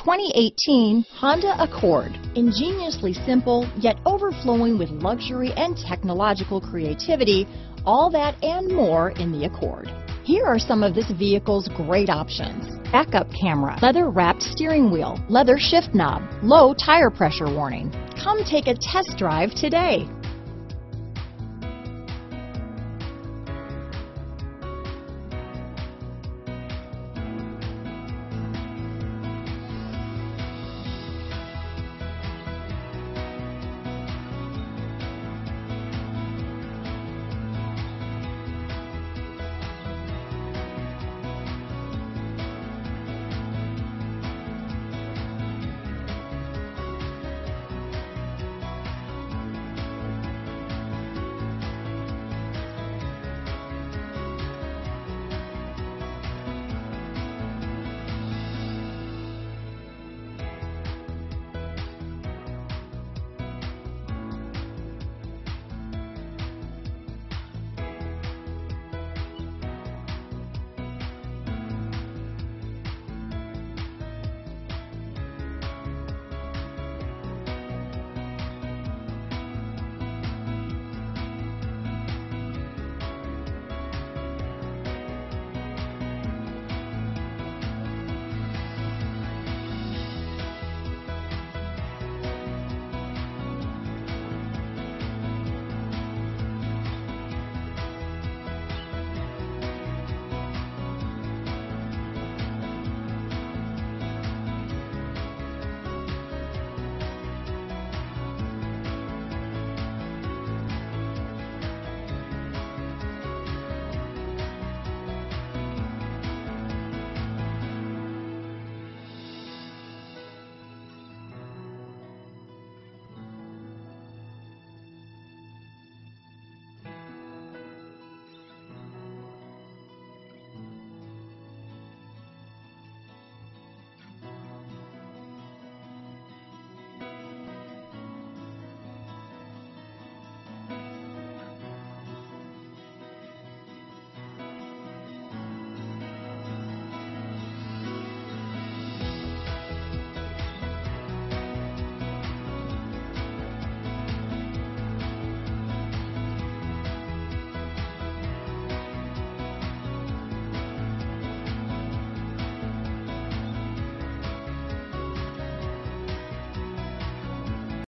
2018 Honda Accord. Ingeniously simple, yet overflowing with luxury and technological creativity, all that and more in the Accord. Here are some of this vehicle's great options: backup camera, leather-wrapped steering wheel, leather shift knob, low tire pressure warning. Come take a test drive today.